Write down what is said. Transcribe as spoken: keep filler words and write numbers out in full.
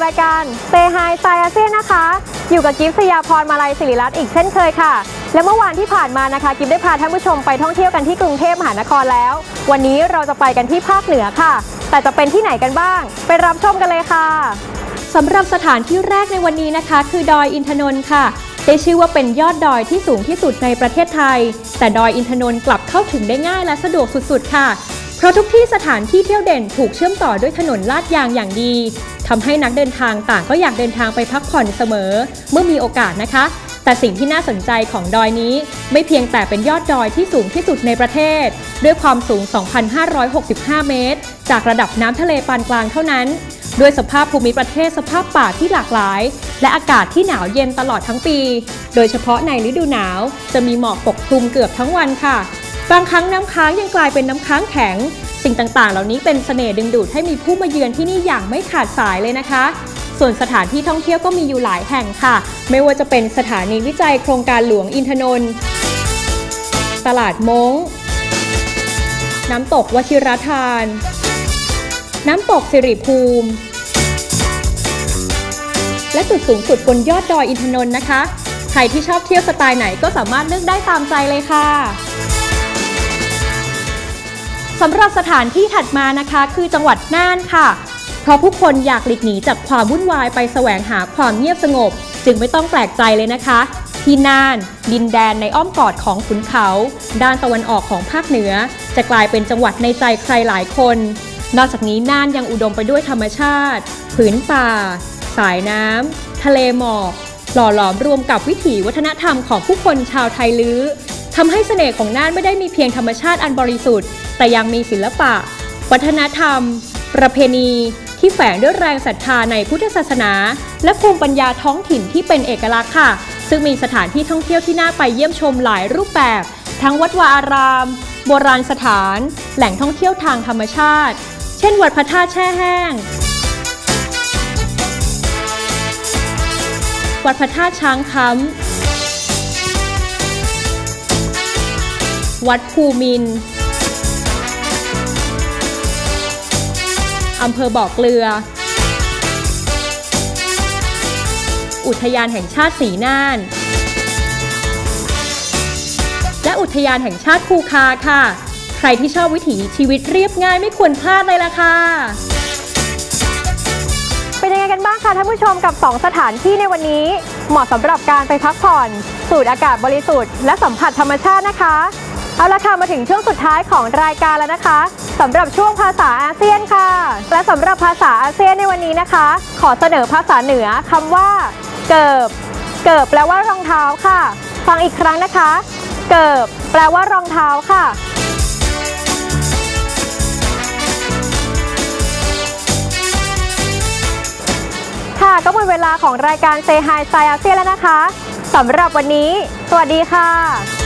ายการเซฮายไซอาเซียนนะคะอยู่กับกิฟต์สยาพรมาลัยศิริรัตน์อีกเช่นเคยค่ะและเมื่อวานที่ผ่านมานะคะกิฟต์ได้พาท่านผู้ชมไปท่องเที่ยวกันที่กรุงเทพมหานครแล้ววันนี้เราจะไปกันที่ภาคเหนือค่ะแต่จะเป็นที่ไหนกันบ้างไปรับชมกันเลยค่ะสำหรับสถานที่แรกในวันนี้นะคะคือดอยอินทนนท์ค่ะได้ชื่อว่าเป็นยอดดอยที่สูงที่สุดในประเทศไทยแต่ดอยอินทนนท์กลับเข้าถึงได้ง่ายและสะดวกสุดๆค่ะเพราะทุกที่สถานที่เที่ยวเด่นถูกเชื่อมต่อด้วยถนนลาดยางอย่างดีทำให้นักเดินทางต่างก็อยากเดินทางไปพักผ่อนเสมอเมื่อมีโอกาสนะคะแต่สิ่งที่น่าสนใจของดอยนี้ไม่เพียงแต่เป็นยอดดอยที่สูงที่สุดในประเทศด้วยความสูง สองพันห้าร้อยหกสิบห้า เมตรจากระดับน้ำทะเลปานกลางเท่านั้นด้วยสภาพภูมิประเทศสภาพป่าที่หลากหลายและอากาศที่หนาวเย็นตลอดทั้งปีโดยเฉพาะในฤดูหนาวจะมีหมอกปกคลุมเกือบทั้งวันค่ะบางครั้งน้ำค้างยังกลายเป็นน้ำค้างแข็งสิ่งต่างๆเหล่านี้เป็นเสน่ห์ดึงดูดให้มีผู้มาเยือนที่นี่อย่างไม่ขาดสายเลยนะคะส่วนสถานที่ท่องเที่ยวก็มีอยู่หลายแห่งค่ะไม่ว่าจะเป็นสถานีวิจัยโครงการหลวงอินทนนท์ตลาดม้งน้ำตกวชิรทานน้ำตกสิริภูมิและจุดสูงสุดบนยอดดอยอินทนนท์นะคะใครที่ชอบเที่ยวสไตล์ไหนก็สามารถเลือกได้ตามใจเลยค่ะสำหรับสถานที่ถัดมานะคะคือจังหวัดน่านค่ะเพราะผู้คนอยากหลีกหนีจากความวุ่นวายไปแสวงหาความเงียบสงบจึงไม่ต้องแปลกใจเลยนะคะที่น่านดินแดนในอ้อมกอดของขุนเขาด้านตะวันออกของภาคเหนือจะกลายเป็นจังหวัดในใจใครหลายคนนอกจากนี้น่านยังอุดมไปด้วยธรรมชาติผืนป่าสายน้ำทะเลหมอกหล่อหลอมรวมกับวิถีวัฒนธรรมของผู้คนชาวไทยลื้อทำให้เสน่ห์ของน่านไม่ได้มีเพียงธรรมชาติอันบริสุทธิ์แต่ยังมีศิลปะวัฒนธรรมประเพณีที่แฝงด้วยแรงศรัทธาในพุทธศาสนาและภูมิปัญญาท้องถิ่นที่เป็นเอกลักษณ์ค่ะซึ่งมีสถานที่ท่องเที่ยวที่น่าไปเยี่ยมชมหลายรูปแบบทั้งวัดวาอารามโบราณสถานแหล่งท่องเที่ยวทางธรรมชาติเช่นวัดพระธาตุแช่แห้งวัดพระธาตุช้างค้ำวัดภูมินทร์อำเภอบ่อเกลืออุทยานแห่งชาติสีน่านและอุทยานแห่งชาติภูคาค่ะใครที่ชอบวิถีชีวิตเรียบง่ายไม่ควรพลาดเลยล่ะค่ะเป็นยังไงกันบ้างคะท่านผู้ชมกับสองสถานที่ในวันนี้เหมาะสำหรับการไปพักผ่อนสูดอากาศบริสุทธิ์และสัมผัสธรรมชาตินะคะเอาละค่ะมาถึงช่วงสุดท้ายของรายการแล้วนะคะสำหรับช่วงภาษาอาเซียนค่ะและสำหรับภาษาอาเซียนในวันนี้นะคะขอเสนอภาษาเหนือคำว่าเกิบเกิบแปลว่ารองเท้าค่ะฟังอีกครั้งนะคะเกิบแปลว่ารองเท้าค่ะค่ะก็หมดเวลาของรายการ Say Hi ไซอาเซียนแล้วนะคะสำหรับวันนี้สวัสดีค่ะ